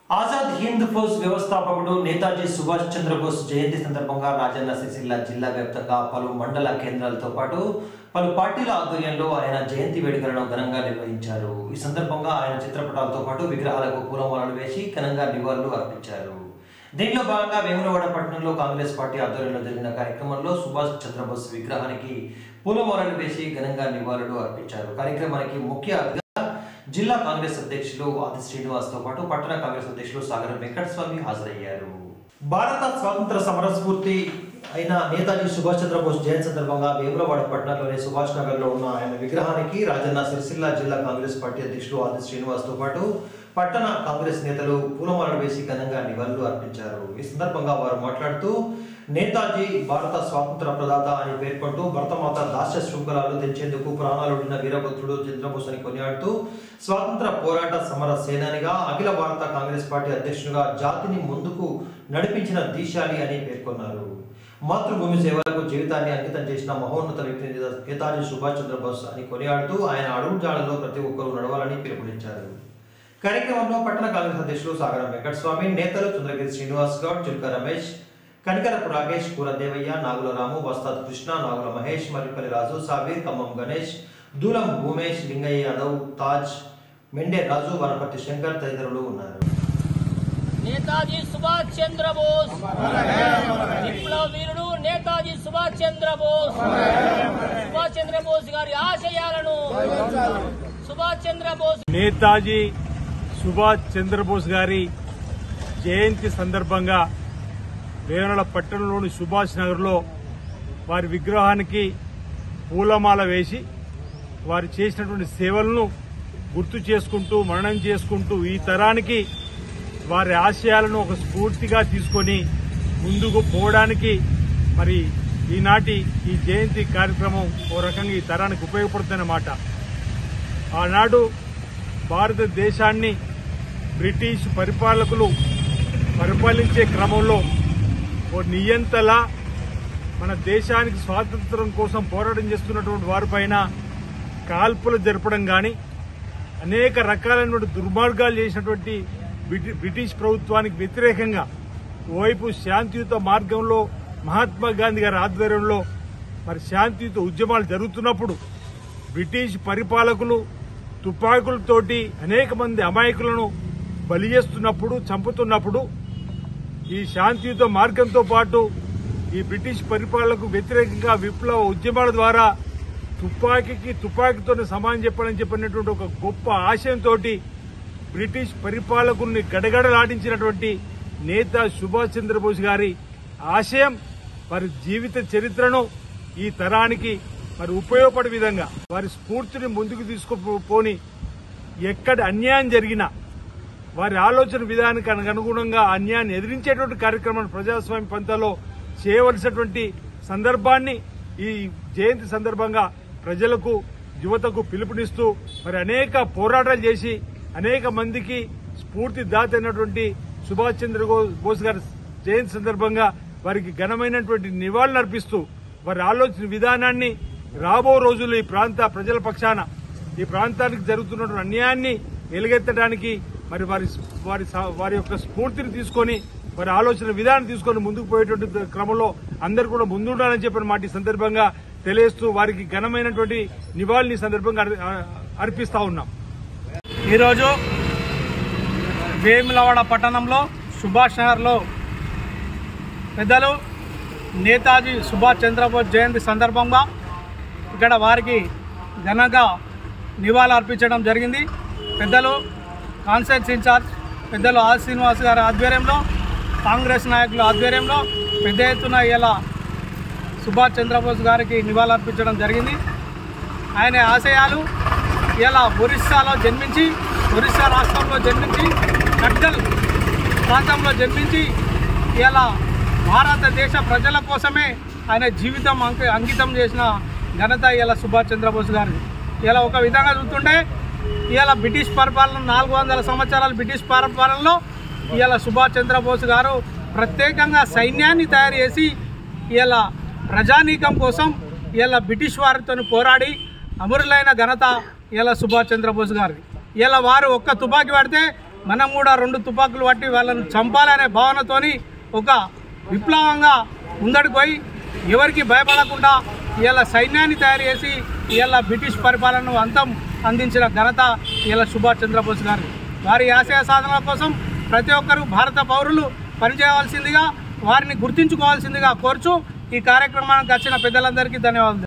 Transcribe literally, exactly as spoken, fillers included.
ఆజాద్ హింద్ ఫౌజ్ వ్యవస్థాపకుడు నేతాజీ సుభాష్ చంద్రబోస్ జయంతి సందర్భంగా రాజన్న సిరిసిల్ల జిల్లా వ్యాప్తంగా పలు మండల కేంద్రాలతో పాటు పలు పార్టీల ఆధ్వర్యంలో ఆయన జయంతి వేడుకలను ఘనంగా నిర్వహించారు। ఈ సందర్భంగా ఆయన చిత్రపటాలతో పాటు విగ్రహాలకు పూలమాలలు వేసి ఘనంగా నివాళులు అర్పించారు। దీనిలో భాగంగా వేములవాడ పట్టణంలో కాంగ్రెస్ పార్టీ ఆధ్వర్యంలో జరిగిన కార్యక్రమంలో సుభాష్ చంద్రబోస్ విగ్రహానికి పూలమాలలు వేసి ఘనంగా నివాళులు అర్పించారు। కార్యక్రమానికి ముఖ్య జిల్లా కాంగ్రెస్ అధ్యక్షులు ఆది శ్రీనివాస్ తో పాటు పట్టణ కాంగ్రెస్ అధ్యక్షులు సాగర వెంకటస్వామి హాజరయ్యారు। భారత స్వాతంత్ర సమరస్ఫూర్తి అయిన నేతాజీ సుభాష్ చంద్రబోస్ జయంతి సందర్భంగా వేములవాడ పట్టణంలోని సుభాష్ నగర్ లో ఉన్న ఆయన విగ్రహానికి రాజన్న సిరిసిల్ల జిల్లా కాంగ్రెస్ పార్టీ అధ్యక్షులు ఆది శ్రీనివాస్ తో పాటు పట్టణ కాంగ్రెస్ నేతలు పూలమాలలు వేసి ఘనంగా నివాళులు అర్పించారు। ఈ సందర్భంగా వారు మాట్లాడుతూ నేతాజీ భారత స్వాతంత్ర ప్రదాత అని పేర్కొంటూ భరతమాత దాస్య శృంఖలాలు తెచ్చేందుకు ప్రాణాలుడిన వీరభద్రుడు చంద్రబోస్ అని కొనియాడుతూ స్వాతంత్ర పోరాట సమర సేనానిగా అఖిల భారత కాంగ్రెస్ పార్టీ అధ్యక్షుడిగా జాతిని ముందుకు నడిపించిన దీశాలి అని పేర్కొన్నారు। మాతృభూమి సేవలకు జీవితాన్ని అంకితం చేసిన మహోన్నత వ్యక్తి నేతాజీ సుభాష్ చంద్రబోస్ అని కొనియాడుతూ ఆయన అడుగుజాడల్లో ప్రతి ఒక్కరూ నడవాలని పిలుపునిచ్చారు। కార్యక్రమంలో పట్టణ కాంగ్రెస్ అధ్యక్షులు సాగర వెంకటస్వామి, నేతలు చంద్రగిరి శ్రీనివాస్ గౌడ్, చిల్క రమేష్, కనికరపు రాకేష్, కూర దేవయ్య, నాగుల రాము, వస్తాద్ కృష్ణ, నాగుల మహేష్, మరిపల్లి రాజు, సాబీర్, ఖమ్మం గణేష్, దూలం భూమేష్, లింగయ్య యాదవ్, తాజ్, మెండే రాజు, వనపర్తి శంకర్ తదితరులు ఉన్నారు। నేతాజీ సుభాష్ చంద్రబోస్ విప్లవ వీరుడు నేతాజీ సుభాష్ చంద్రబోస్ సుభాష్ చంద్రబోస్ గారి ఆశయాలను సుభాష్ చంద్రబోస్ నేతాజీ సుభాష్ చంద్రబోస్ గారి జయంతి సందర్భంగా వేములవాడ పట్టణంలోని సుభాష్ నగర్లో వారి విగ్రహానికి పూలమాల వేసి వారు చేసినటువంటి సేవలను గుర్తు చేసుకుంటూ మననం చేసుకుంటూ ఈ తరానికి వారి ఆశయాలను ఒక స్ఫూర్తిగా తీసుకొని ముందుకు పోవడానికి మరి ఈనాటి ఈ జయంతి కార్యక్రమం ఓ రకంగా ఈ తరానికి ఉపయోగపడుతుందన్నమాట। ఆనాడు భారతదేశాన్ని బ్రిటిష్ పరిపాలకులు పరిపాలించే క్రమంలో ఓ నియంతలా మన దేశానికి స్వాతంత్రం కోసం పోరాటం చేస్తున్నటువంటి వారిపైన కాల్పులు జరపడం గాని అనేక రకాలైనటువంటి దుర్మార్గాలు చేసినటువంటి బ్రిటిష్ ప్రభుత్వానికి వ్యతిరేకంగా ఓవైపు శాంతియుత మార్గంలో మహాత్మా గాంధీ గారి ఆధ్వర్యంలో మరి శాంతియుత ఉద్యమాలు జరుగుతున్నప్పుడు బ్రిటిష్ పరిపాలకులు తుపాకులతోటి అనేక మంది అమాయకులను బలి చేస్తున్నప్పుడు చంపుతున్నప్పుడు ఈ శాంతియుత మార్గంతో పాటు ఈ బ్రిటిష్ పరిపాలనకు వ్యతిరేకంగా విప్లవ ఉద్యమాల ద్వారా తుపాకీకి తుపాకీతోనే సమానం చెప్పాలని చెప్పినటువంటి ఒక గొప్ప ఆశయంతో బ్రిటిష్ పరిపాలకుల్ని గడగడలాడించినటువంటి నేత సుభాష్ చంద్రబోస్ గారి ఆశయం వారి జీవిత చరిత్రను ఈ తరానికి మరి ఉపయోగపడే విధంగా వారి స్ఫూర్తిని ముందుకు తీసుకుపోని ఎక్కడ అన్యాయం జరిగినా వారి ఆలోచన విధానానికి అనుగుణంగా అన్యాయాన్ని ఎదిరించేటువంటి కార్యక్రమాన్ని ప్రజాస్వామ్య పంథాలో చేయవలసినటువంటి సందర్భాన్ని ఈ జయంతి సందర్భంగా ప్రజలకు యువతకు పిలుపునిస్తూ మరి అనేక పోరాటాలు చేసి అనేక మందికి స్ఫూర్తి దాత అయినటువంటి సుభాష్ చంద్రబోస్ గారి జయంతి సందర్భంగా వారికి ఘనమైనటువంటి నివాళులు అర్పిస్తూ వారి ఆలోచన విధానాన్ని రాబో రోజుల్లో ఈ ప్రాంత ప్రజల పక్షాన ఈ ప్రాంతానికి జరుగుతున్న అన్యాయాన్ని ఎలుగెత్తడానికి మరి వారి వారి వారి యొక్క స్ఫూర్తిని తీసుకొని వారి ఆలోచన విధానం తీసుకొని ముందుకు పోయేటువంటి క్రమంలో అందరూ కూడా ముందుండాలని చెప్పిన మాట ఈ సందర్భంగా తెలియజేస్తూ వారికి ఘనమైనటువంటి నివాళిని సందర్భంగా అర్పిస్తా ఉన్నాం। ఈరోజు వేములవాడ పట్టణంలో సుభాష్ నగర్లో పెద్దలు నేతాజీ సుభాష్ చంద్రబోస్ జయంతి సందర్భంగా ఇక్కడ వారికి ఘనంగా నివాళులు అర్పించడం జరిగింది। పెద్దలు కాన్స్టిట్యూన్సీ ఇన్ఛార్జ్ పెద్దలు ఆర్ శ్రీనివాస్ గారి ఆధ్వర్యంలో కాంగ్రెస్ నాయకుల ఆధ్వర్యంలో పెద్ద ఎత్తున ఇలా సుభాష్ చంద్రబోస్ గారికి నివాళులు అర్పించడం జరిగింది। ఆయన ఆశయాలు ఇలా ఒరిస్సాలో జన్మించి ఒరిస్సా రాష్ట్రంలో జన్మించి కట్గల్ ప్రాంతంలో జన్మించి ఇలా భారతదేశ ప్రజల కోసమే ఆయన జీవితం అంకితం చేసిన ఘనత ఇలా సుభాష్ చంద్రబోస్ గారిది। ఇలా ఒక విధంగా చూస్తుంటే ఇలా బ్రిటిష్ పరిపాలన నాలుగు వందల సంవత్సరాల బ్రిటిష్ పరిపాలనలో ఇలా సుభాష్ చంద్రబోస్ గారు ప్రత్యేకంగా సైన్యాన్ని తయారు చేసి ఇలా ప్రజానీకం కోసం ఇలా బ్రిటిష్ వారితో పోరాడి అమరులైన ఘనత ఇలా సుభాష్ చంద్రబోస్ గారిది। ఇలా వారు ఒక్క తుపాకీ పడితే మనం కూడా రెండు తుపాకులు పట్టి వాళ్ళని చంపాలనే భావనతోని ఒక విప్లవంగా ముందడికి పోయి ఎవరికి భయపడకుండా ఇవాళ సైన్యాన్ని తయారు చేసి ఇవాళ బ్రిటిష్ పరిపాలనను అంతం అందించిన ఘనత ఇవాళ సుభాష్ చంద్రబోస్ గారు. వారి ఆశయ సాధన కోసం ప్రతి ఒక్కరూ భారత పౌరులు పనిచేయవలసిందిగా, వారిని గుర్తించుకోవాల్సిందిగా కోరుచు ఈ కార్యక్రమానికి వచ్చిన పెద్దలందరికీ ధన్యవాదాలు.